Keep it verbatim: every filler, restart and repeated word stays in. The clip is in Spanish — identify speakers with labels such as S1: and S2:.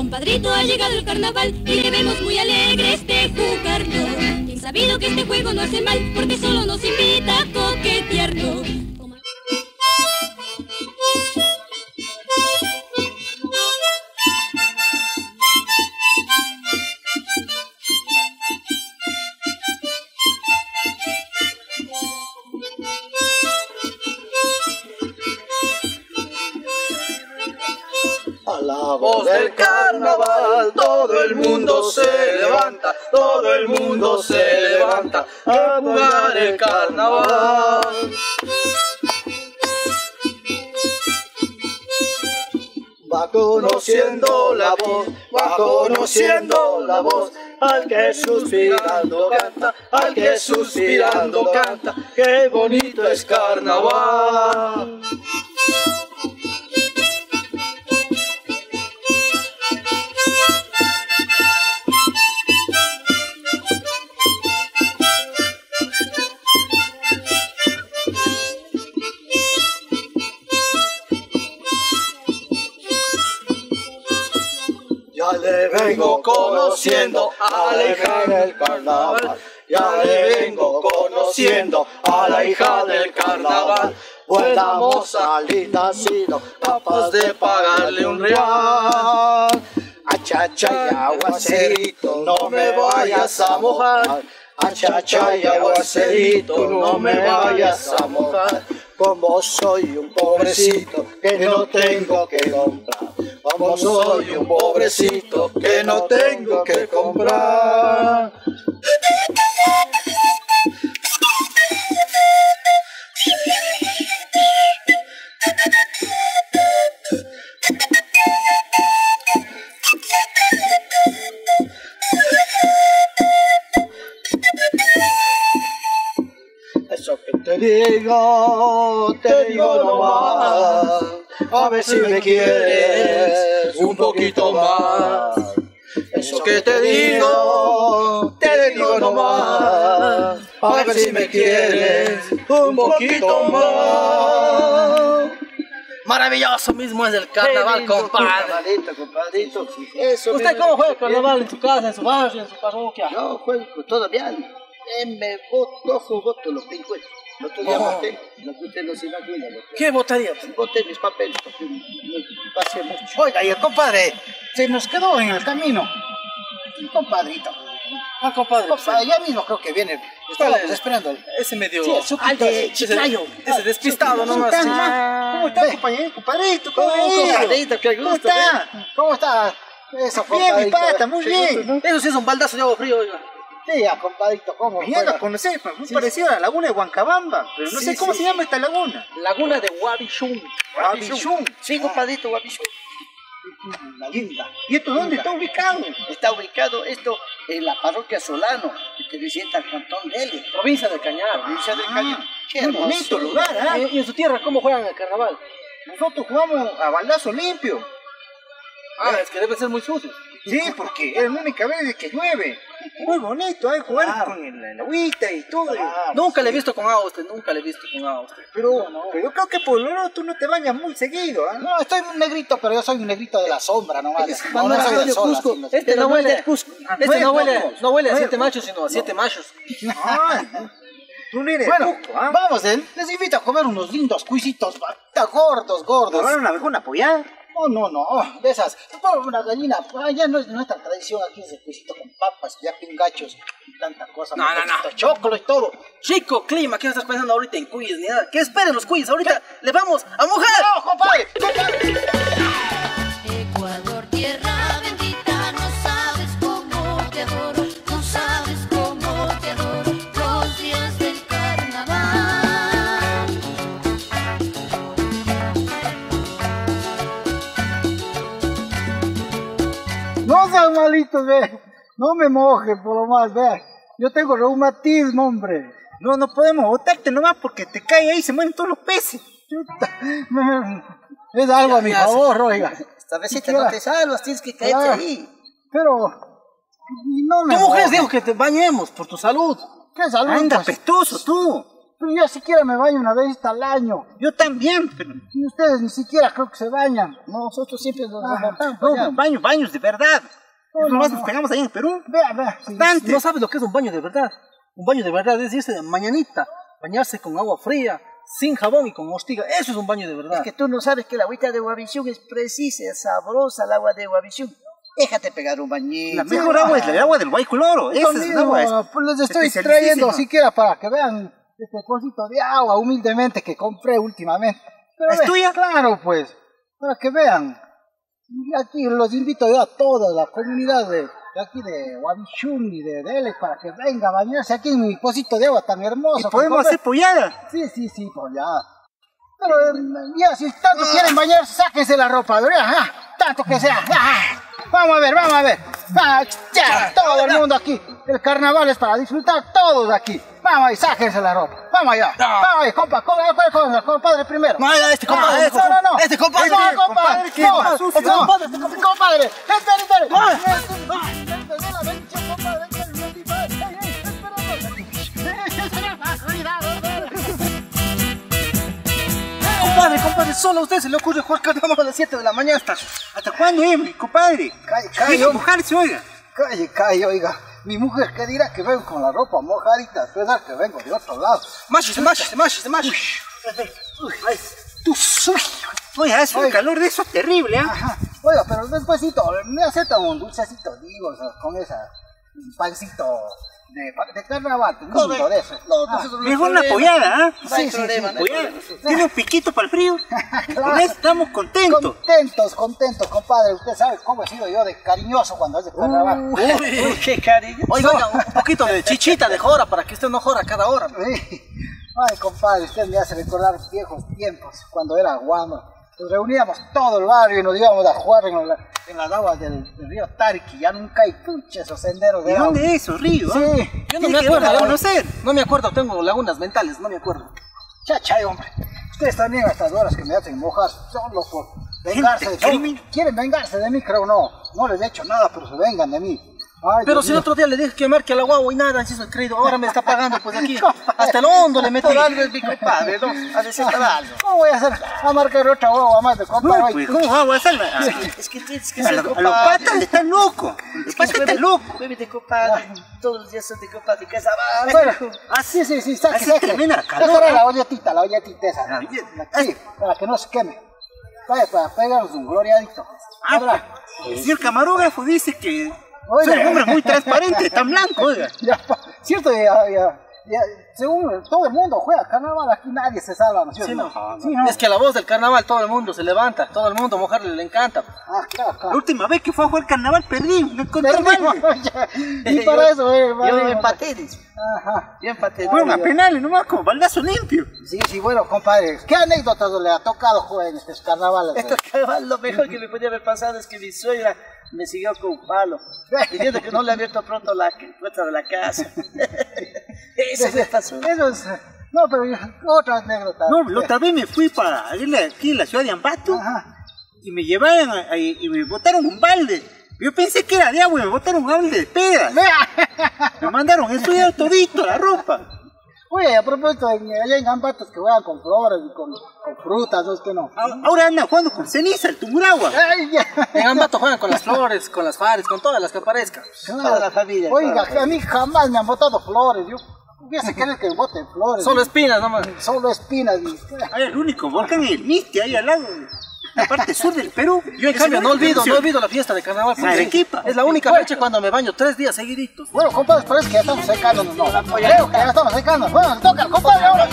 S1: Compadrito, ha llegado el carnaval y debemos muy alegres de jugarlo. Bien sabido que este juego no hace mal, porque solo nos invita a coquetearlo.
S2: A la voz del carnaval, todo el mundo se levanta, todo el mundo se levanta a jugar el carnaval. Va conociendo la voz, va conociendo la voz, al que suspirando canta, al que suspirando canta, qué bonito es carnaval. Ya le vengo conociendo a la hija del carnaval, ya le vengo conociendo a la hija del carnaval. Buena moza, linda sido, capaz de pagarle un real. Achacha y aguacerito, no me vayas a mojar. Achacha y aguacerito, no me vayas a mojar. Como soy un pobrecito que no tengo que comprar. Como soy un pobrecito que no tengo que comprar. Eso que te digo, te digo nomás, a ver si me quieres un poquito más. Eso que te digo, te digo nomás, a ver si me quieres un poquito más.
S3: Maravilloso mismo es el carnaval, compadre.
S2: Compadrito, compadrito. Eso
S3: ¿Usted
S2: mismo.
S3: cómo juega el carnaval en su casa, en su barrio, en su parroquia?
S2: Yo juego todo bien. Eh, me voto, cojo, voto los cinco. El otro día
S3: Oh.
S2: voté, no usted no se imagina.
S3: ¿Qué votaría?
S2: Voté mis papeles porque me pasé mucho.
S4: Oiga, y el compadre se nos quedó en el camino. El compadrito.
S3: Ah, compadre.
S4: Compadre, ya mismo creo que viene. Estábamos
S3: es?
S4: esperando.
S3: Ese medio...
S4: Sí, el suquito
S3: Al de
S4: ese.
S3: Chiclayo. Ese despistado nomás.
S4: ¿Cómo
S3: sí.
S4: está, ¿Cómo está, compañero? Compadrito, ¿cómo
S3: Oh,
S4: ha ido?
S3: compadrito, qué
S4: ¿Cómo
S3: gusto,
S4: está? ¿Cómo está? Eso, bien, mi pata, muy bien.
S3: Eso sí es un baldazo de agua frío, oiga.
S4: Sí, ya, compadrito, ¿cómo? Viniendo a conocer, pues, muy
S3: Sí,
S4: parecido a la laguna de Huancabamba, pero no
S3: Sí,
S4: sé cómo
S3: sí.
S4: se llama esta laguna.
S3: Laguna de Guabichún.
S4: Guabichún.
S3: Sí, compadrito, Guabichún.
S2: La linda.
S4: ¿Y esto dónde está ubicado?
S2: Está ubicado esto en la parroquia Solano, perteneciente al cantón de L,
S3: Provincia de Cañar.
S2: provincia del
S4: Ah,
S2: Cañar. Qué
S4: Qué
S2: hermoso
S4: bonito lugar, ¿ah?
S3: ¿Y y en su tierra cómo juegan el carnaval?
S4: Nosotros jugamos a baldazo limpio.
S3: Ah, es que debe ser muy sucio.
S4: Sí, porque es la única vez que llueve. Muy bonito, hay jugar
S2: Claro.
S4: con el, el agüita y todo.
S2: Claro.
S3: Nunca le he visto con agua a usted, nunca le he visto con agua a usted.
S4: Pero, pero yo creo que por lo menos tú no te bañas muy seguido, ¿ah?
S2: No, estoy un negrito, pero yo soy un negrito de la sombra nomás. No,
S3: Manuel
S2: no soy del
S3: Antonio
S2: sol,
S3: Cusco,
S2: así, no-
S3: este
S4: Pero
S3: no
S4: no
S3: huele
S4: es
S3: a Cusco,
S4: ah,
S3: este
S4: no es
S3: no huele,
S4: pocos.
S3: no huele a
S4: No es
S3: siete
S4: pocos.
S3: machos, sino a siete machos.
S4: Ay, tú no eres
S2: Bueno,
S4: poco, ¿ah?
S2: vamos, eh, les invito a comer unos lindos cuisitos, basta gordos, gordos.
S4: ¿Nos van a una apoyar?
S2: No, no, no, de esas. Por una gallina, ah, ya no es nuestra tradición aquí ese cuisito con papas, ya pingachos y tanta cosa.
S3: No, no, no.
S2: Chocolo y todo.
S3: Chico, clima, ¿qué no estás pensando ahorita en cuyes ni nada? Que esperen los cuyes, ahorita le vamos a mojar.
S2: ¡No, compadre! ¡Compadre!
S1: Ecuador, tierra bendita, no sabes cómo te adoro, no sabes cómo te adoro, los días del carnaval.
S4: No seas malito, ve. No me mojes, por lo más, ve. Yo tengo reumatismo, hombre. No, no podemos botarte nomás porque te cae ahí y se mueren todos los peces. Chuta. Es algo a mi
S3: Ya, ya,
S4: favor, oiga.
S2: Esta vecita no te salvas, tienes que caerte
S4: Ah,
S2: ahí.
S4: Pero no me
S3: Tu mujer
S4: mojes.
S3: dijo que te bañemos por tu salud.
S4: ¿Qué salud?
S3: Anda,
S4: pues? Pestoso, tú. Pero yo siquiera me baño una vez al año.
S3: Yo también, pero...
S4: Y ustedes ni siquiera creo que se bañan.
S3: No, nosotros siempre nos
S4: Ah,
S3: levantamos.
S4: no,
S3: No, baños, baños de verdad.
S4: No, no,
S3: Nomás
S4: no.
S3: nos pegamos ahí en Perú.
S4: Vea, vea. sí.
S3: Bastante. No sabes lo que es un baño de verdad. Un baño de verdad es irse de mañanita, bañarse con agua fría, sin jabón y con hostiga. Eso es un baño de verdad.
S5: Es que tú no sabes que la agüita de Guavisión es precisa, es sabrosa el agua de Guavisión. Déjate pegar un bañito.
S3: La mejor agua es el agua del Guaycoloro. Esa
S4: Lo
S3: es el
S4: mismo,
S3: agua. es-
S4: pues les estoy
S3: especialísima.
S4: trayendo siquiera para que vean este cosito de agua humildemente que compré últimamente. Pero
S3: ¿Es
S4: ve,
S3: tuya?
S4: Claro, pues, para que vean. Y aquí los invito yo a toda la comunidad de, de aquí de Guavisión y de Dele para que venga a bañarse aquí en mi pocito de agua tan hermoso.
S3: Y
S4: que
S3: podemos
S4: compré.
S3: hacer pollada.
S4: Sí, sí, sí, pues ya. Pero eh, ya, si tanto quieren bañarse, sáquense la ropa, ¿verdad? Ajá, tanto que sea. Ajá. Vamos a ver, vamos a ver. Ah, ya, todo el mundo aquí. El carnaval es para disfrutar todos aquí. Vamos ahí, sáquense la ropa. Vamos allá. Vamos ahí, compa, compa, compa, compadre primero.
S3: No, este compadre,
S4: Ah,
S3: este
S4: no, no, no.
S3: este compadre,
S4: No,
S3: compadre,
S4: compadre,
S3: qué
S4: no,
S3: más sucio.
S4: este compadre, este compadre, compadre. Espere, espere.
S3: Ah.
S4: Este- ah, este, no la bendición, compadre, este, este, este, ey, ey, espérame. Cuidado, espérame.
S3: Compadre, compadre, solo a usted se le ocurre jugar carnaval a las siete de la mañana. ¿Hasta, hasta cuándo, eh, mi compadre?
S4: Calle, calle,
S3: Hay que
S4: hombre.
S3: mojarse, oiga.
S4: Calle, calle, oiga. Mi mujer, ¿qué dirá que vengo con la ropa mojadita? A pesar que vengo de otro lado.
S3: Máchese, máchese, máchese, máchese. Ay, tú, uy, oiga, es un
S4: Oiga.
S3: calor de eso terrible, ¿ah?
S4: Ajá. Oiga, pero despuésito, me aceptan un dulcecito, digo, o sea, con esa, un pancito de, de carnaval, un poquito de eso.
S5: No,
S4: Ah,
S5: eso
S3: Es una pollada, ¿ah?
S5: No hay
S4: Sí, sí,
S5: problema,
S4: sí.
S5: no hay
S3: Pollada.
S5: problema.
S3: Tiene un piquito para el frío.
S4: Claro.
S3: Con eso estamos contentos.
S4: Contentos, contentos, compadre. Usted sabe cómo he sido yo de cariñoso cuando es de carnaval.
S3: Uy,
S5: Uy, qué cariño.
S3: Oiga, oiga, un poquito de chichita de jora para que usted no jora cada hora.
S4: Sí. Ay, compadre, usted me hace recordar viejos tiempos, cuando era guamo. Nos reuníamos todo el barrio y nos íbamos a jugar en, la, en las aguas del, del río Tarqui. Ya nunca hay pucha esos senderos de
S3: ¿De
S4: agua.
S3: dónde es esos ríos?
S4: Sí.
S3: ah?
S4: Yo
S3: Yo
S4: no
S3: no
S4: me
S3: me
S4: acuerdo,
S3: acuerdo
S4: ¿no?
S3: conocer. No me acuerdo, tengo lagunas mentales, no me acuerdo.
S4: Chachay, hombre. Ustedes también a estas horas que me hacen mojar solo por vengarse de
S3: Gente,
S4: mí. Quieren vengarse de mí, creo no. No les he hecho nada, pero se vengan de mí. Ay,
S3: Pero
S4: Dios
S3: si el
S4: mío.
S3: otro día le dije que marque a la guagua y nada, se hizo el creído. Ahora me está pagando, pues aquí. Hasta el hondo le metí.
S5: Por algo es mi compadre, ¿no? A decir para algo.
S4: ¿Cómo voy a hacer? A marcar otra guagua más de compadre.
S3: No,
S4: Ay,
S3: pues, ¿cómo va a hacerla?
S5: Es que tienes que
S3: A
S5: ser
S3: los a los
S5: compadre.
S3: patas están locos. Los
S5: Es que
S3: patas están
S5: juegue-
S3: locos.
S5: juegue de compadre. Todos los días son de compadre. ¿Qué sabes?
S4: Bueno, ah, sí, sí, sí, saque,
S3: Así
S4: saque.
S3: termina la calor,
S4: Esa era
S3: ¿eh?
S4: la olletita, la olletita esa.
S3: La olleta.
S4: La- Sí, para que no se queme. Vaya, para pegarnos un gloriadito.
S3: Ah,
S4: Ahora,
S3: el señor camarógrafo dice que
S4: Oiga.
S3: soy un hombre muy transparente, tan blanco, oiga.
S4: ya, pa- cierto, ya, ya, ya, según todo el mundo juega carnaval, aquí nadie se salva, ¿no es cierto?
S3: Sí, no.
S4: Sí, no.
S3: Es que a la voz del carnaval todo el mundo se levanta, todo el mundo a mojarle le encanta.
S4: Ah, claro,
S3: La
S4: claro.
S3: última vez que fue a jugar carnaval perdí, me encontré
S4: Perdimos,
S3: mal.
S4: ya. Y para eso, eh,
S5: Yo
S4: valimos.
S5: empaté, dice.
S4: Ajá.
S5: Yo empaté.
S3: Fueron a penales nomás como baldazo limpio.
S4: Sí, sí, bueno, compadre, ¿qué anécdotas le ha tocado jugar en estos carnavales?
S5: Esto cabal, lo mejor que me podía haber pasado es que mi suegra me siguió con un palo, diciendo que no le ha abierto pronto la puerta de la casa. Eso me pasó.
S4: Eso es, no, pero ya, otra anécdota.
S3: No, la otra vez me fui para irle aquí en la ciudad de Ambato
S4: Ajá.
S3: y me llevaron a- a- y me botaron un balde. Yo pensé que era de agua y me botaron un balde de piedras.
S4: Vea.
S3: Me mandaron eso ya todito, la ropa.
S4: Oye, a propósito, en- allá en Ambatos que juegan con flores y con, con frutas, ¿no es que no?
S3: A- Ahora andan jugando con ceniza, el tumuragua.
S4: Ay, ya.
S3: En Ambato juegan con las flores, con las fares, con todas las que aparezcan.
S5: Toda la familia.
S4: Oiga,
S5: toda la
S4: que a mí jamás me han botado flores. Yo hubiese querido que me boten flores.
S3: Solo espinas nomás.
S4: Solo espinas. Y...
S3: Ahí el único volcán es el Misti, ahí al lado, en la parte sur del Perú. Yo en Es cambio el no único que olvido, no funciona. olvido la fiesta de carnaval. porque Arequipa. Es la única
S4: Bueno.
S3: fecha cuando me baño tres días seguiditos.
S4: Bueno, compadre, parece que ya estamos secándonos. No, creo que ya estamos secándonos. Bueno, toca, compadre, ahora.